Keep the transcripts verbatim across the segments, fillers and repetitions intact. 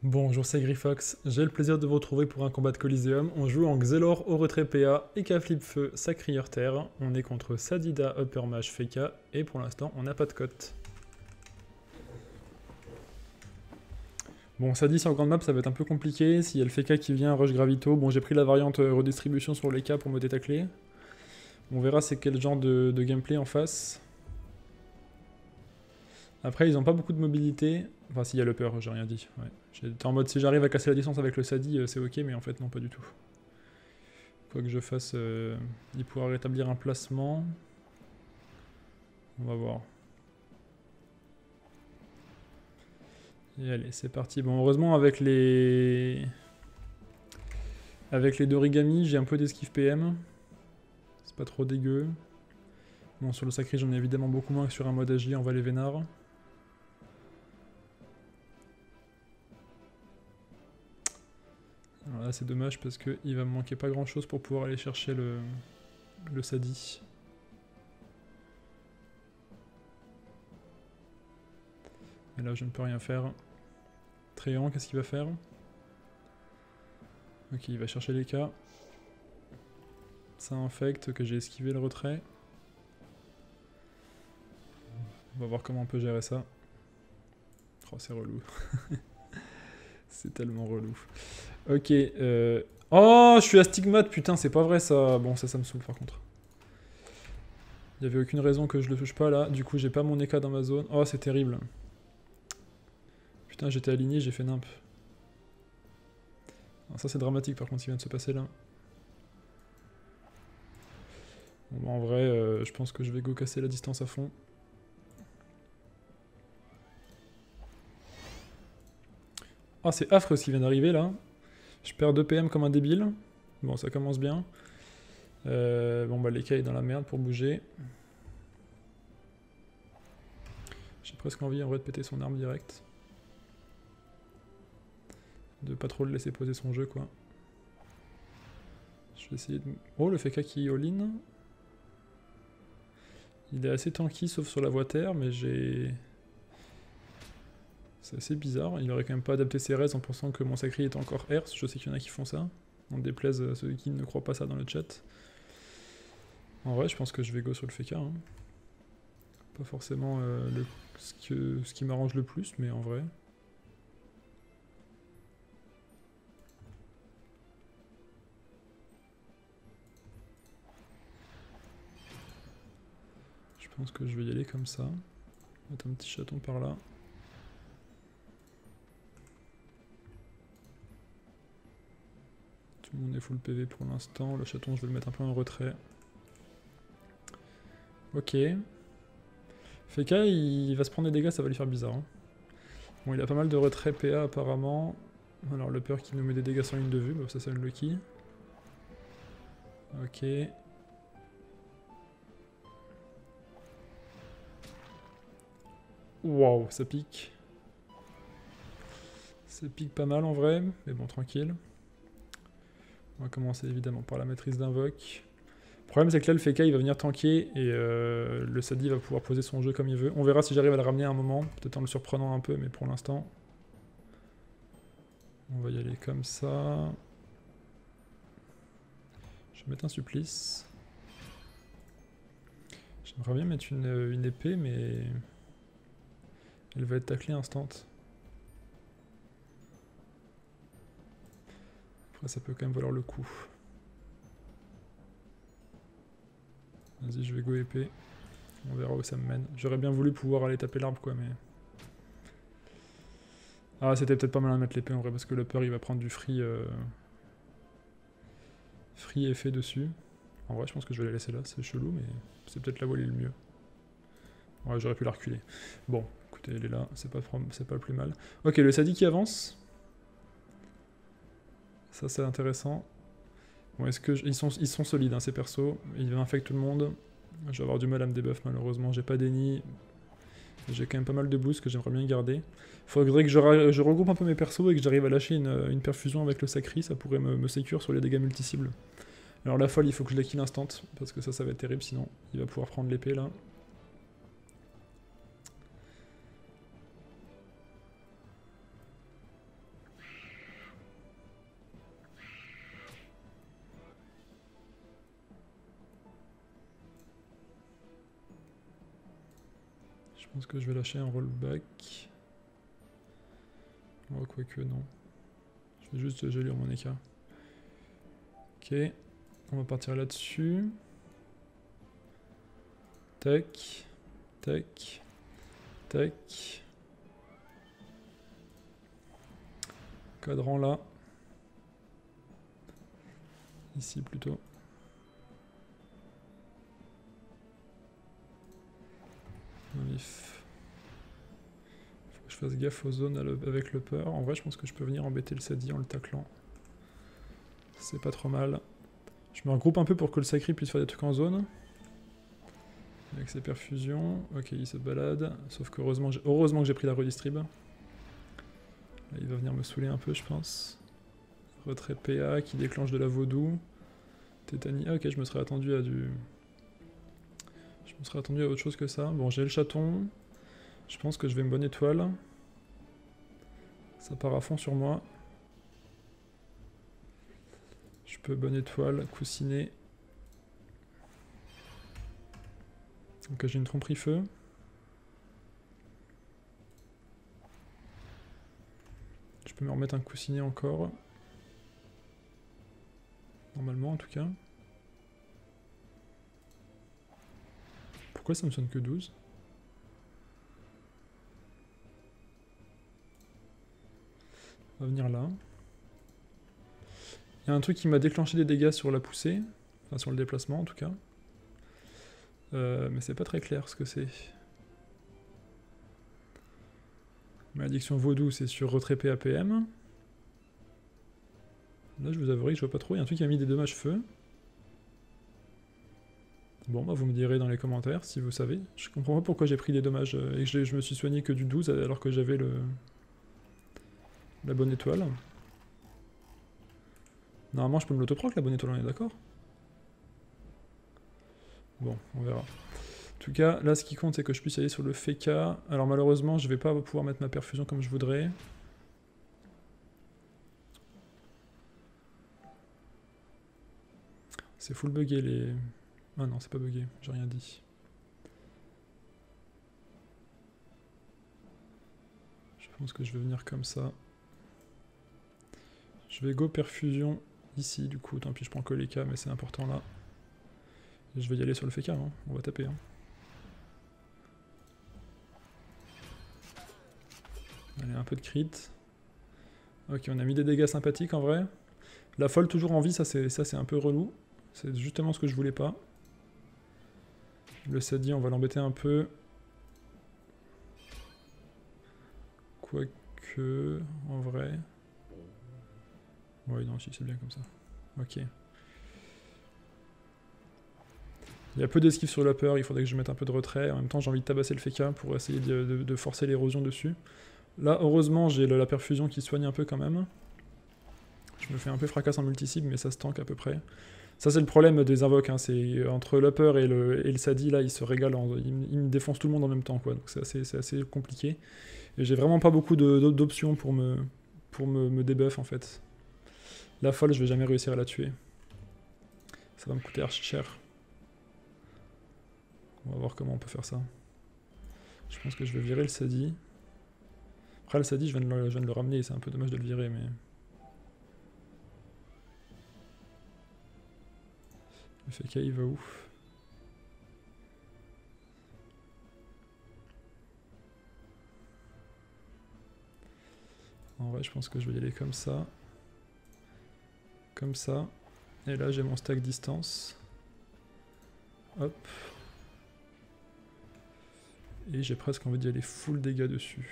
Bonjour, c'est Grifox. J'ai le plaisir de vous retrouver pour un combat de Coliseum. On joue en Xelor au retrait P A, Eka Flip Feu, Sacrieur Terre. On est contre Sadida, Upper Mage, Feka, et pour l'instant, on n'a pas de cote. Bon, Sadi sur grande map, ça va être un peu compliqué. S'il y a le Feka qui vient, Rush Gravito. Bon, j'ai pris la variante euh, redistribution sur les K pour me détacler. On verra c'est quel genre de, de gameplay en face. Après, ils n'ont pas beaucoup de mobilité. Enfin, s'il y a le peur, j'ai rien dit. Ouais. J'étais en mode si j'arrive à casser la distance avec le Sadi, euh, c'est ok, mais en fait, non, pas du tout. Quoi que je fasse, euh, il pourra rétablir un placement. On va voir. Et allez, c'est parti. Bon, heureusement, avec les. Avec les d'origami, j'ai un peu d'esquive P M. C'est pas trop dégueu. Bon, sur le sacré, j'en ai évidemment beaucoup moins que sur un mode agi en Vallée Vénard. Alors là, c'est dommage parce qu'il va me manquer pas grand chose pour pouvoir aller chercher le, le Sadi. Et là, je ne peux rien faire. Tréant, qu'est-ce qu'il va faire? Ok, il va chercher les K. Ça infecte que j'ai esquivé le retrait. On va voir comment on peut gérer ça. Oh, c'est relou. C'est tellement relou. Ok. Euh... Oh, je suis astigmate, putain, c'est pas vrai ça. Bon, ça, ça me saoule par contre. Il n'y avait aucune raison que je le touche pas là. Du coup, j'ai pas mon Eka dans ma zone. Oh, c'est terrible. Putain, j'étais aligné, j'ai fait nimp. Alors ça, c'est dramatique par contre, ce qui vient de se passer là. Bon, en vrai, euh, je pense que je vais go casser la distance à fond. Ah, c'est affreux ce qui vient d'arriver là. Je perds deux P M comme un débile. Bon, ça commence bien. Euh, bon, bah, l'Eka est dans la merde pour bouger. J'ai presque envie en vrai de péter son arme direct. De pas trop le laisser poser son jeu, quoi. Je vais essayer de... Oh, le Feka qui all-in. Il est assez tanky, sauf sur la voie terre, mais j'ai... C'est assez bizarre. Il aurait quand même pas adapté ses raids en pensant que mon sacré est encore Herse. Je sais qu'il y en a qui font ça. On déplaise à ceux qui ne croient pas ça dans le chat. En vrai, je pense que je vais go sur le Feka. Hein. Pas forcément euh, le... ce, que... ce qui m'arrange le plus, mais en vrai... Je pense que je vais y aller comme ça. Mettre un petit chaton par là. Tout le monde est full P V pour l'instant. Le chaton, je vais le mettre un peu en retrait. Ok. Feka, il va se prendre des dégâts, ça va lui faire bizarre. Hein. Bon, il a pas mal de retrait P A apparemment. Alors, le peur qui nous met des dégâts sans ligne de vue, bah, ça c'est un lucky. Ok. Waouh, ça pique. Ça pique pas mal en vrai, mais bon, tranquille. On va commencer évidemment par la maîtrise d'invoque. Le problème c'est que là le Feka il va venir tanker et euh, le Sadi va pouvoir poser son jeu comme il veut. On verra si j'arrive à le ramener à un moment, peut-être en le surprenant un peu, mais pour l'instant... On va y aller comme ça. Je vais mettre un supplice. J'aimerais bien mettre une, une épée, mais... Elle va être taclée instant. Après ça peut quand même valoir le coup. Vas-y, je vais go épée. On verra où ça me mène. J'aurais bien voulu pouvoir aller taper l'arbre, quoi, mais... Ah, c'était peut-être pas mal à mettre l'épée, en vrai, parce que le peur, il va prendre du free... Euh... Free effet dessus. En vrai, je pense que je vais la laisser là. C'est chelou, mais c'est peut-être là où elle est le mieux. Ouais, j'aurais pu la reculer. Bon, écoutez, elle est là. C'est pas, c'est pas le plus mal. Ok, le Sadi qui avance. Ça, c'est intéressant. Bon, est-ce que... Je... Ils, sont... Ils sont solides, hein, ces persos. Ils infectent tout le monde. Je vais avoir du mal à me debuff malheureusement, j'ai pas d'ennemis. J'ai quand même pas mal de boosts que j'aimerais bien garder. Faudrait que je, je regroupe un peu mes persos et que j'arrive à lâcher une, une perfusion avec le sacri, ça pourrait me, me sécure sur les dégâts multi-cibles. Alors la folle, il faut que je la kill instant, parce que ça, ça va être terrible sinon. Il va pouvoir prendre l'épée là. pense que je vais lâcher un rollback. Oh, quoique non. Je vais juste geler mon écart. Ok, on va partir là-dessus. Tac, tac, tac. Cadran là. Ici plutôt. Vif. Faut que je fasse gaffe aux zones avec le peur. En vrai, je pense que je peux venir embêter le Sadi en le taclant. C'est pas trop mal. Je me regroupe un peu pour que le Sacri puisse faire des trucs en zone. Avec ses perfusions. Ok, il se balade. Sauf que heureusement, heureusement que j'ai pris la redistrib. Là, il va venir me saouler un peu, je pense. Retrait P A qui déclenche de la vaudou. Tétanie. Ah, ok, je me serais attendu à du... Je me serais attendu à autre chose que ça. Bon, j'ai le chaton. Je pense que je vais me bonne étoile. Ça part à fond sur moi. Je peux bonne étoile, coussiner. Donc j'ai une tromperie feu. Je peux me remettre un coussinet encore. Normalement en tout cas. Pourquoi ça me sonne que douze? On va venir là. Il y a un truc qui m'a déclenché des dégâts sur la poussée. Enfin sur le déplacement en tout cas. Euh, mais c'est pas très clair ce que c'est. Malédiction vaudou, c'est sur retrait P A P M. Là, je vous avouerai que je vois pas trop. Il y a un truc qui a mis des dommages feu. Bon, bah vous me direz dans les commentaires si vous savez. Je comprends pas pourquoi j'ai pris des dommages et que je me suis soigné que du douze alors que j'avais le la bonne étoile. Normalement, je peux me l'autoproc la bonne étoile, on est d'accord? Bon, on verra. En tout cas, là, ce qui compte, c'est que je puisse aller sur le Feka. Alors malheureusement, je vais pas pouvoir mettre ma perfusion comme je voudrais. C'est full buggé les... Ah non, c'est pas buggé, j'ai rien dit. Je pense que je vais venir comme ça. Je vais go perfusion ici, du coup, tant pis, je prends que les cas, mais c'est important là. Et je vais y aller sur le Feka, hein. On va taper. Hein. Allez, un peu de crit. Ok, on a mis des dégâts sympathiques en vrai. La folle toujours en vie, ça c'est un peu relou. C'est justement ce que je voulais pas. Le Sadi, on va l'embêter un peu. Quoique, en vrai... Oui, non, si, c'est bien comme ça. Ok. Il y a peu d'esquive sur la peur, il faudrait que je mette un peu de retrait. En même temps, j'ai envie de tabasser le Feka pour essayer de, de, de forcer l'érosion dessus. Là, heureusement, j'ai la perfusion qui soigne un peu quand même. Je me fais un peu fracasse en multi-cible, mais ça se tank à peu près. Ça, c'est le problème des invoques. Hein. C'est entre l'upper et le, et le Sadi, là, ils se régalent. En, ils, ils me défoncent tout le monde en même temps, quoi. Donc c'est assez, assez compliqué. Et j'ai vraiment pas beaucoup d'options pour me, pour me, me debuff, en fait. La folle, je vais jamais réussir à la tuer. Ça va me coûter archi cher. On va voir comment on peut faire ça. Je pense que je vais virer le Sadi. Après, le Sadi, je viens de le, je viens de le ramener. C'est un peu dommage de le virer, mais... Le Feka, il va où? En vrai, je pense que je vais y aller comme ça. Comme ça. Et là, j'ai mon stack distance. Hop. Et j'ai presque envie d'y aller full dégâts dessus.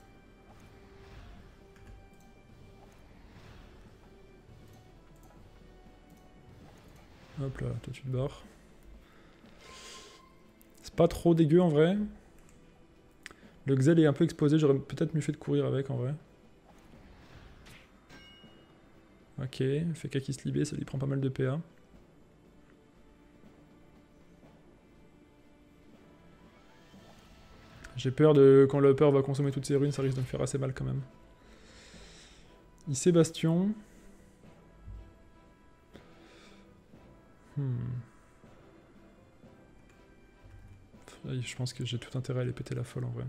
Hop là, toi tu te barres. C'est pas trop dégueu en vrai. Le Xel est un peu exposé, j'aurais peut-être mieux fait de courir avec en vrai. Ok, Feka qui se libère, ça lui prend pas mal de P A. J'ai peur de... Quand le peur va consommer toutes ses runes, ça risque de me faire assez mal quand même. Ici Bastion. Hmm. Je pense que j'ai tout intérêt à les péter la folle en vrai.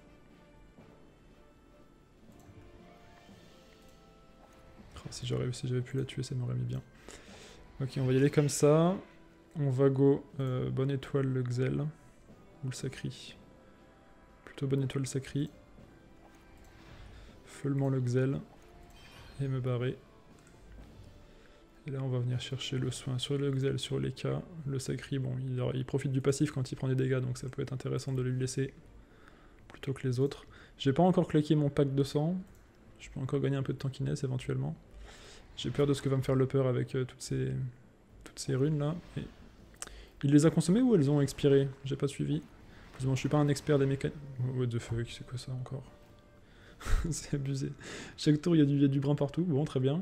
Oh, si j'avais si pu la tuer, ça m'aurait mis bien. Ok, on va y aller comme ça. On va go euh, bonne étoile le Xel. Ou le Sacri. Plutôt bonne étoile Sacri. Feulement le Xel. Et me barrer. Et là on va venir chercher le soin sur le Xel, sur les K. Le Sacri, bon, il, il profite du passif quand il prend des dégâts, donc ça peut être intéressant de lui laisser plutôt que les autres. J'ai pas encore claqué mon pack de sang. Je peux encore gagner un peu de tankiness éventuellement. J'ai peur de ce que va me faire le peur avec euh, toutes ces toutes ces runes là. Et... il les a consommées ou elles ont expiré? J'ai pas suivi. Bon, je suis pas un expert des mécaniques. What the fuck, c'est quoi ça encore? C'est abusé. Chaque tour, il y, y a du brin partout. Bon, très bien.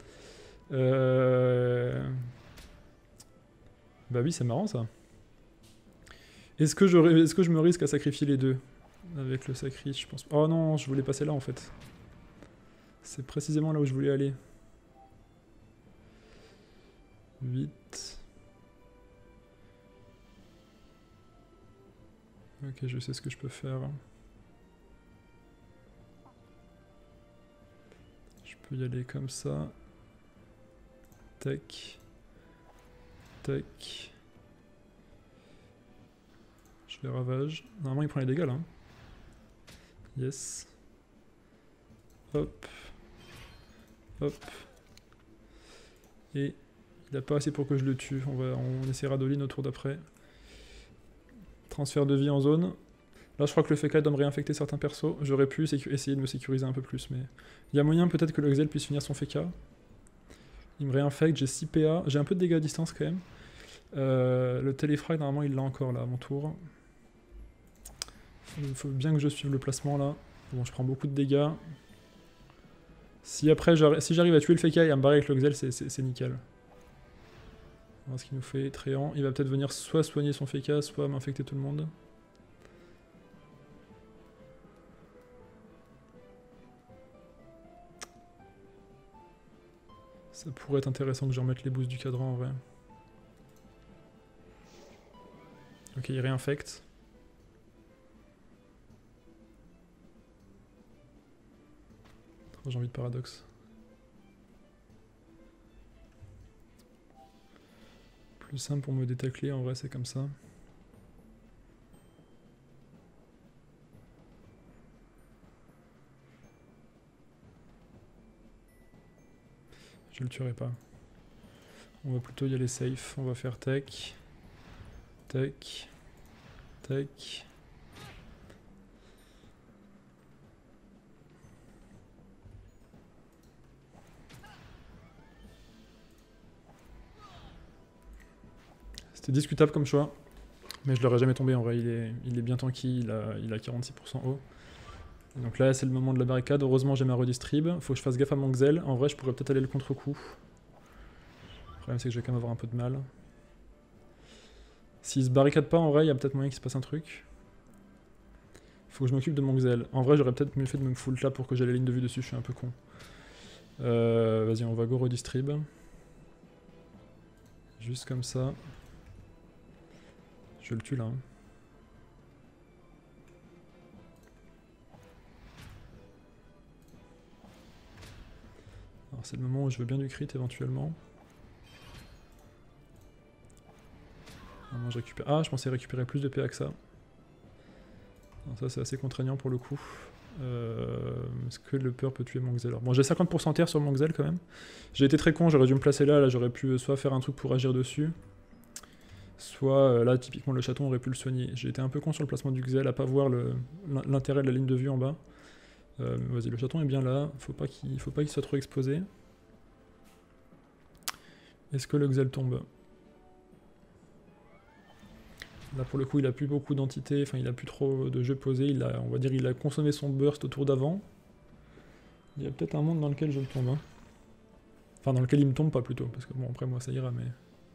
Euh... Bah oui, c'est marrant ça. Est-ce que, je... Est-ce que je me risque à sacrifier les deux? Avec le sacri, je pense. Oh non, je voulais passer là en fait. C'est précisément là où je voulais aller. huit. Ok, je sais ce que je peux faire. Je peux y aller comme ça. Tac. Tac. Je les ravage. Normalement il prend les dégâts là. Yes. Hop. Hop. Et il n'a pas assez pour que je le tue. On, va, on essaiera de lean au tour d'après. Transfert de vie en zone. Là je crois que le F K doit me réinfecter certains persos. J'aurais pu essayer de me sécuriser un peu plus, mais... il y a moyen peut-être que le Xel puisse finir son F K. Il me réinfecte, j'ai six P A. J'ai un peu de dégâts à distance quand même. Euh, le téléfrag normalement il l'a encore là à mon tour. Il faut bien que je suive le placement là. Bon, je prends beaucoup de dégâts. Si après si j'arrive à tuer le F K et à me barrer avec le Xel, c'est nickel. On va voir ce qu'il nous fait. Tréant. Il va peut-être venir soit soigner son F K, soit m'infecter tout le monde. Ça pourrait être intéressant que je remette les boosts du cadran en vrai. Ok, il réinfecte. Oh, j'ai envie de paradoxe. Plus simple pour me détacler, en vrai c'est comme ça. Je le tuerai pas. On va plutôt y aller safe. On va faire tac. Tac. Tac. C'était discutable comme choix. Mais je l'aurais jamais tombé en vrai. Il est, il est bien tanky. Il a, il a quarante-six pour cent haut. Donc là, c'est le moment de la barricade. Heureusement, j'ai ma redistrib. Faut que je fasse gaffe à mon Xel. En vrai, je pourrais peut-être aller le contre-coup. Le problème, c'est que je vais quand même avoir un peu de mal. S'il se barricade pas, en vrai, il y a peut-être moyen qu'il se passe un truc. Faut que je m'occupe de mon Xel. En vrai, j'aurais peut-être mieux fait de me full là pour que j'ai la ligne de vue dessus. Je suis un peu con. Euh, Vas-y, on va go redistrib. Juste comme ça. Je le tue là. Hein. Alors c'est le moment où je veux bien du crit éventuellement. Je récupère... Ah, je pensais récupérer plus de P A que ça. Alors ça c'est assez contraignant pour le coup. Euh... Est-ce que le peur peut tuer mon Xel? Bon, j'ai cinquante pour cent terre sur mon Xel quand même. J'ai été très con, j'aurais dû me placer là, là j'aurais pu soit faire un truc pour agir dessus, soit euh, là typiquement le chaton aurait pu le soigner. J'ai été un peu con sur le placement du Xel, à pas voir l'intérêt de la ligne de vue en bas. Euh, Vas-y, le chaton est bien là, faut pas qu'il faut pas qu'il soit trop exposé. Est-ce que le Xel tombe? Là pour le coup il a plus beaucoup d'entités, enfin il a plus trop de jeux posés, il a, on va dire il a consommé son burst au tour d'avant. Il y a peut-être un monde dans lequel je le tombe. Hein. Enfin dans lequel il me tombe pas plutôt, parce que bon après moi ça ira mais...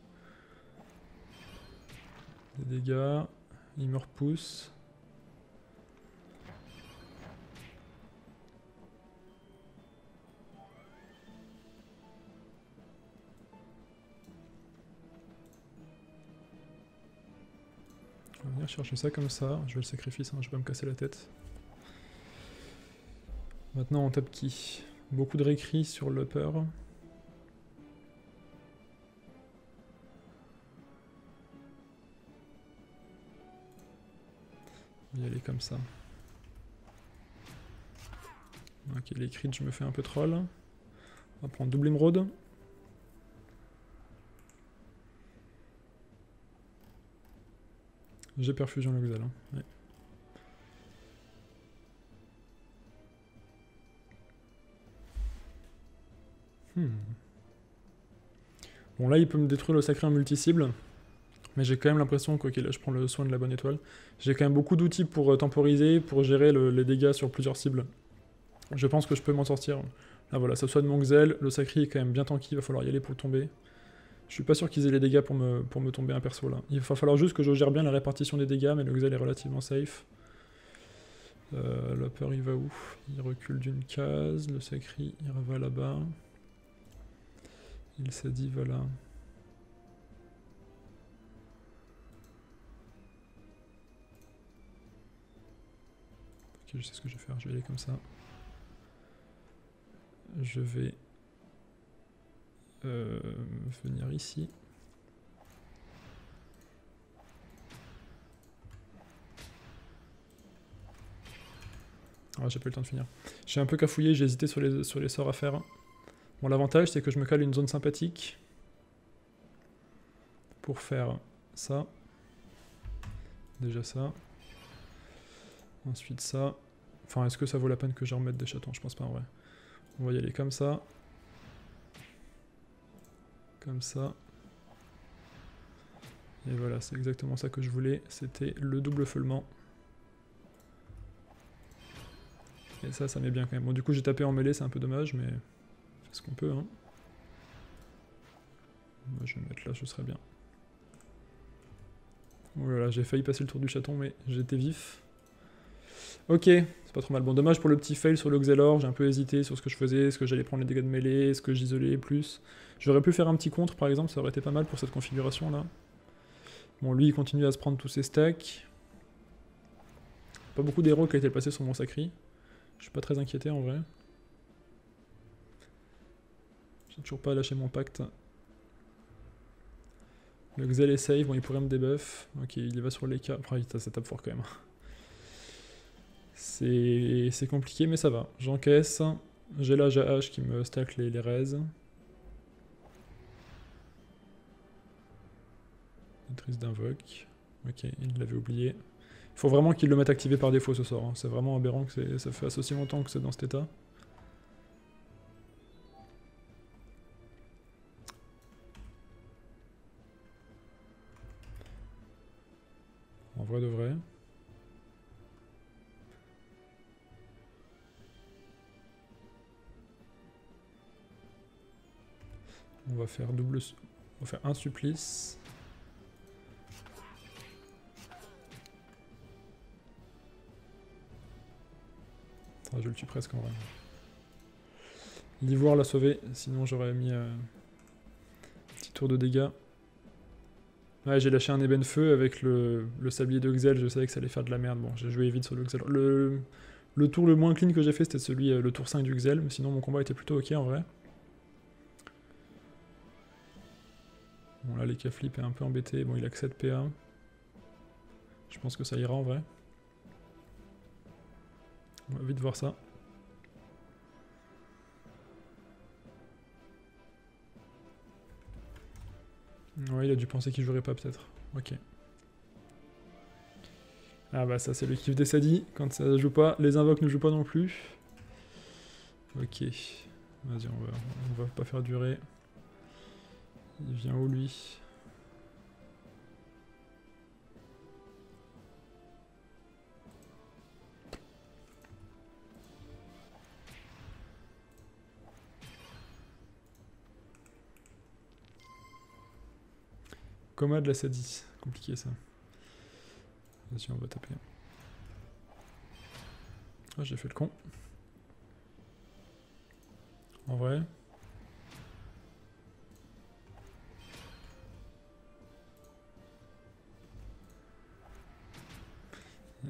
Des dégâts, il me repousse. venir chercher ça comme ça. Je vais le sacrifier, hein, je vais pas me casser la tête. Maintenant on tape qui? Beaucoup de réécrits sur l'upper. On va y aller comme ça. Ok, les crits, je me fais un peu troll. On va prendre double émeraude. J'ai perfusion Luxel. Hein. Ouais. Hmm. Bon là il peut me détruire le sacré en multi-cible. Mais j'ai quand même l'impression que, ok là je prends le soin de la bonne étoile. J'ai quand même beaucoup d'outils pour euh, temporiser, pour gérer le, les dégâts sur plusieurs cibles. Je pense que je peux m'en sortir. Là voilà, ça soigne mon Xel, le sacré est quand même bien tanky, il va falloir y aller pour le tomber. Je suis pas sûr qu'ils aient les dégâts pour me, pour me tomber un perso là. Il va falloir juste que je gère bien la répartition des dégâts, mais le Xel est relativement safe. Euh, L'upper il va où? Il recule d'une case, le sacré il va là-bas. Il s'est dit voilà. Ok, je sais ce que je vais faire, je vais aller comme ça. Je vais euh, venir ici. Ah, j'ai pas eu le temps de finir. J'ai un peu cafouillé, j'ai hésité sur les, sur les sorts à faire. Bon, l'avantage c'est que je me cale une zone sympathique pour faire ça. Déjà ça. Ensuite ça. Enfin, est-ce que ça vaut la peine que je remette des chatons? Je pense pas en vrai. On va y aller comme ça. Comme ça. Et voilà, c'est exactement ça que je voulais. C'était le double feulement. Et ça, ça met bien quand même. Bon, du coup, j'ai tapé en mêlée, c'est un peu dommage, mais on fait ce qu'on peut. Hein. Moi, je vais me mettre là, ce serait bien. Oh là là, j'ai failli passer le tour du chaton, mais j'étais vif. Ok, c'est pas trop mal. Bon, dommage pour le petit fail sur le Xelor, j'ai un peu hésité sur ce que je faisais, est-ce que j'allais prendre les dégâts de mêlée, est-ce que j'isolais plus. J'aurais pu faire un petit contre, par exemple, ça aurait été pas mal pour cette configuration-là. Bon, lui, il continue à se prendre tous ses stacks. Pas beaucoup d'héros qui a été passé sur mon sacri. Je suis pas très inquiété, en vrai. J'ai toujours pas lâché mon pacte. Le Xel est safe, bon, il pourrait me debuff. Ok, il y va sur les cas. Après, ça tape fort quand même. C'est compliqué, mais ça va. J'encaisse. J'ai l'âge à H qui me stack les, les raises. Maîtrise d'invoque. Ok, il l'avait oublié. Il faut vraiment qu'il le mette activé par défaut ce sort. Hein. C'est vraiment aberrant que ça fait aussi longtemps que c'est dans cet état. En vrai de vrai. On va faire double... On va faire un supplice. Ah, je le tue presque en vrai. L'ivoire l'a sauvé, sinon j'aurais mis euh, un petit tour de dégâts. Ouais, j'ai lâché un ébène feu avec le, le sablier de Xel, je savais que ça allait faire de la merde. Bon, j'ai joué vite sur le Xel. Le, le tour le moins clean que j'ai fait, c'était celui, le tour cinq du Xel, mais sinon mon combat était plutôt ok en vrai. Bon là, les K-Flip est un peu embêté, bon il a que sept P A. Je pense que ça ira en vrai. On va vite voir ça. Ouais, il a dû penser qu'il jouerait pas peut-être. Ok. Ah bah ça c'est le kiff des sadis, quand ça joue pas, les invoques ne jouent pas non plus. Ok. Vas-y, on va, on va pas faire durer. Il vient où lui? Coma de la sadie, compliqué ça. Vas-y, on va taper. Ah, j'ai fait le con. En vrai.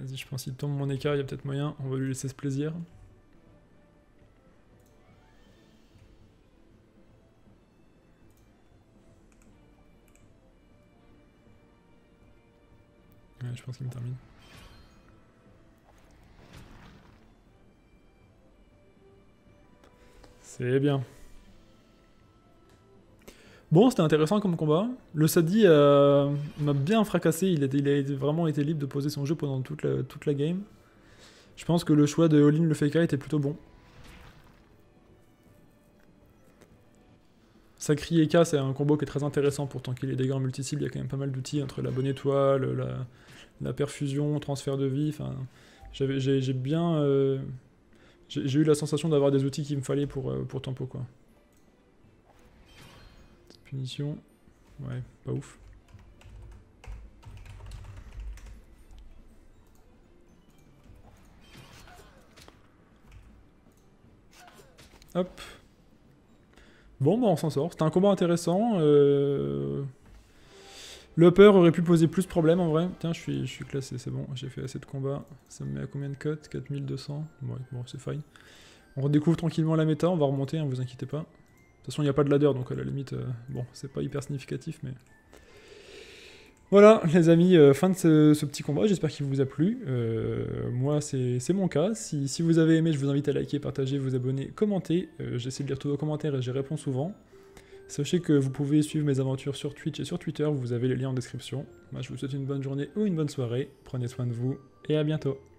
Vas-y, je pense qu'il tombe mon écart, il y a peut-être moyen. On va lui laisser ce plaisir. Ouais, je pense qu'il me termine. C'est bien. Bon, c'était intéressant comme combat. Le Sadi euh, m'a bien fracassé. Il a, il a vraiment été libre de poser son jeu pendant toute la, toute la game. Je pense que le choix de all-in le F K était plutôt bon. Sacri et K, c'est un combo qui est très intéressant pour tanker les dégâts en multi-cible. Il y a quand même pas mal d'outils entre la bonne étoile, la, la perfusion, transfert de vie. Enfin, j'ai bien... Euh, j'ai eu la sensation d'avoir des outils qu'il me fallait pour, euh, pour tempo, quoi. Punition. Ouais, pas ouf. Hop. Bon, bah on s'en sort. C'était un combat intéressant. Euh... Le upper aurait pu poser plus de problèmes en vrai. Tiens, je suis, je suis classé, c'est bon. J'ai fait assez de combats. Ça me met à combien de cotes? quatre mille deux cents. Ouais, bon, c'est fine. On redécouvre tranquillement la méta. On va remonter, hein, vous inquiétez pas. De toute façon, il n'y a pas de ladder, donc à la limite, euh, bon, c'est pas hyper significatif, mais... Voilà, les amis, euh, fin de ce, ce petit combat, j'espère qu'il vous a plu. Euh, moi, c'est mon cas. Si, si vous avez aimé, je vous invite à liker, partager, vous abonner, commenter. Euh, J'essaie de lire tous vos commentaires et j'y réponds souvent. Sachez que vous pouvez suivre mes aventures sur Twitch et sur Twitter, vous avez les liens en description. Moi, je vous souhaite une bonne journée ou une bonne soirée. Prenez soin de vous et à bientôt.